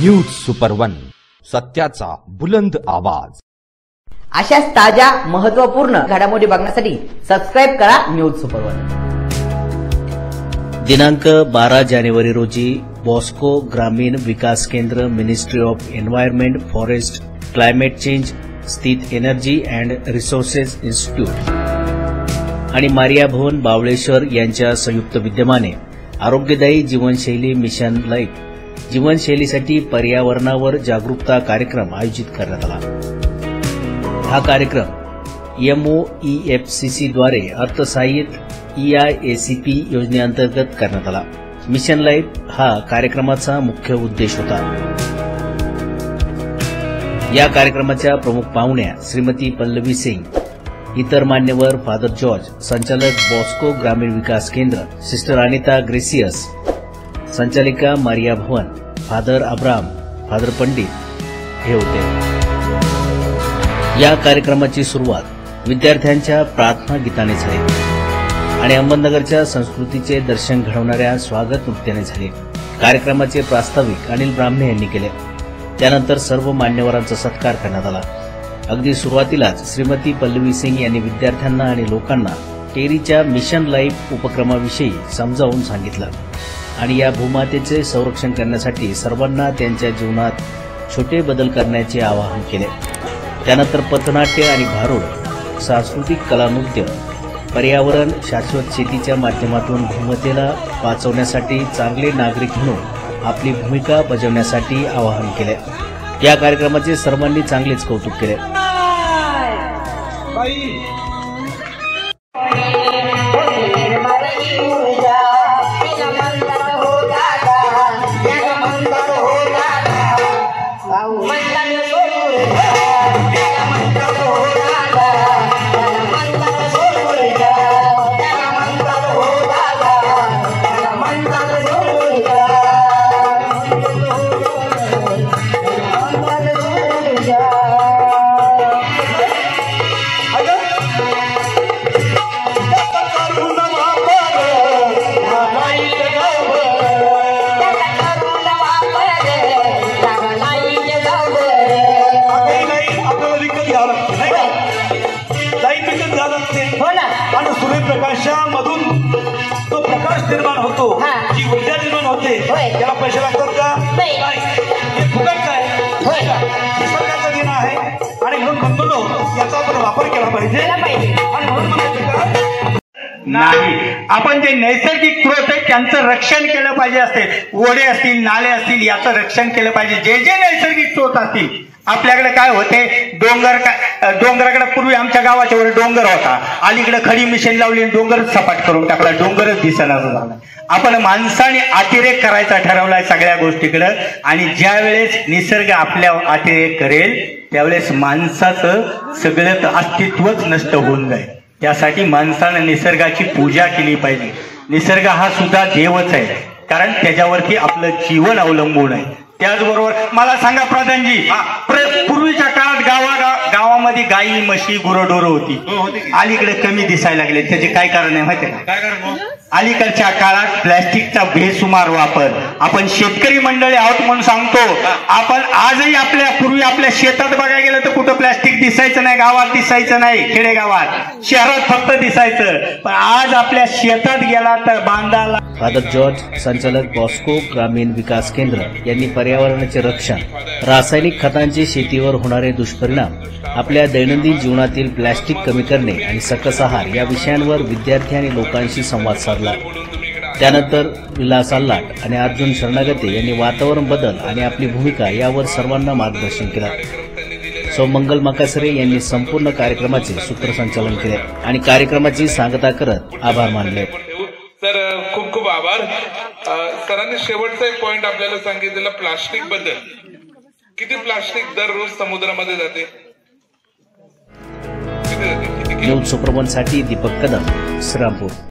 News super one, सत्याचा बुलंद आवाज। अशाच ताज्या महत्त्वपूर्ण घडामोडी बघण्यासाठी सबस्क्राइब करा न्यूज सुपर वन। दिनांक 12 जानेवारी रोजी Bosco Gramin Vikas Kendra, ministry of environment, forest, climate change स्थित एनर्जी अँड रिसोर्सेस इन्स्टिट्यूट आणि मारिया भवन बावळेश्वर यांच्या संयुक्त विद्यमाने आरोग्यदायी जीवनशैली मिशन लाईफ जीवनशैलीसाठी पर्यावरणावर जागरूकता कार्यक्रम आयोजित करण्यात आला। हा कार्यक्रम MOEFCC द्वारे अर्थसहाय्यित EIACP योजनेअंतर्गत करण्यात आला। मिशन लाईफ हा कार्यक्रमाचा मुख्य उद्देश होता। या कार्यक्रमाच्या प्रमुख पाहुण्या श्रीमती पल्लवी सिंग, इतर मान्यवर फादर जॉर्ज, संचालक Bosco Gramin Vikas Kendra sister Anita Gracious, संचालिका Maria Bhavan, father Abram, father Pandit हे होते। या कार्यक्रमाची सुरुवात विद्यार्थ्यांच्या प्रार्थना गीताने झाली आणि अहमदनगरच्या संस्कृतीचे दर्शन घडवणाऱ्या स्वागत नृत्याने झाले। कार्यक्रमाचे प्रास्ताविक अनिल ब्राह्मणे यांनी केले। त्यानंतर सर्व मान्यवरांचा सत्कार करण्यात आला। अगदी सुरुवातीलाच श्रीमती पल्लवी सिंग यांनी विद्यार्थ्यांना आणि लोकांना टेरीच्या मिशन लाईफ उपक्रमाविषयी समजावून सांगितलं आणि या भूमातेचे संरक्षण करण्यासाठी सर्वांना त्यांच्या जीवनात छोटे बदल करण्याचे आवाहन केले। त्यानंतर पथनाट्य आणि भारूड, सांस्कृतिक कलानृत्य, पर्यावरण, शाश्वत शेतीच्या माध्यमातून भूमतेला वाचवण्यासाठी चांगले नागरिक म्हणून आपली भूमिका बजावण्यासाठी आवाहन केले। या कार्यक्रमाचे सर्वांनी चांगलेच कौतुक केले। प्रकाशामधून तो प्रकाश निर्माण होतो, जी ऊर्जा निर्माण होते, त्याला पैसे लागतात का? नाही, हे फुकट काय निसर्गाचा देणं आहे आणि म्हणून म्हणतो याचा आपण वापर केला पाहिजे। आणि म्हणून नाही, आपण जे नैसर्गिक स्रोत आहेत त्यांचं रक्षण केलं पाहिजे। असते ओढे असतील, नाले असतील, याचं रक्षण केलं पाहिजे। जे जे नैसर्गिक स्रोत असतील, आपल्याकडे काय होते, डोंगराकडे पूर्वी आमच्या गावाच्या वर डोंगर होता, अलीकडे खडी मिशन लावली, डोंगरच सपाट करून टाकला, डोंगरच दिसेना झाला। आपण माणसाने अतिरेक करायचा ठरवलाय सगळ्या गोष्टीकडे, आणि ज्या वेळेस निसर्ग आपल्या अतिरेक करेल त्यावेळेस माणसाचं सगळं अस्तित्वच नष्ट होऊन जाईल। त्यासाठी माणसानं निसर्गाची पूजा केली पाहिजे। निसर्ग हा सुद्धा देवच आहे, कारण त्याच्यावरती आपलं जीवन अवलंबून आहे। त्याचबरोबर मला सांगा प्रधानजी, पूर्वीच्या काळात गावामध्ये गाई, म्हशी, गुरंढोरं होती, अलीकडे कमी दिसायला लागले। त्याचे काय कारण आहे माहिती आहे का? काय कारण? अलीकडच्या काळात प्लॅस्टिकचा बेसुमार वापर। आपण शेतकरी मंडळी आहोत म्हणून सांगतो, आपण आजही पूर्वी आपल्या शेतात बघायला गेलं तर कुठं प्लॅस्टिक दिसायचं नाही, गावात दिसायचं नाही, खेडेगावात, शहरात फक्त दिसायचं, पण आज आपल्या शेतात गेला तर बांधाला। फादर जॉर्ज, संचालक बॉस्को ग्रामीण विकास केंद्र यांनी पर्यावरणाचे रक्षण, रासायनिक खतांचे शेतीवर होणारे दुष्परिणाम, आपल्या दैनंदिन जीवनातील प्लॅस्टिक कमी करणे आणि सकस आहार या विषयांवर विद्यार्थी आणि लोकांशी संवाद साधला। त्यानंतर विलास अल्लाट आणि अर्जुन शरणागते यांनी वातावरण बदल आणि आपली भूमिका यावर सर्वांना मार्गदर्शन केलं। सौ मंगल मकासरे यांनी संपूर्ण कार्यक्रमाचे सूत्रसंचालन केले आणि कार्यक्रमाची सांगता करत आभार मानले। तर खूप खूप आभार। सरांनी शेवटचा एक पॉइंट आपल्याला सांगितलेला प्लास्टिक बद्दल। किती प्लास्टिक दररोज समुद्रामध्ये जाते? न्यूज सुपर वन साठी दीपक कदम, श्रीरामपूर।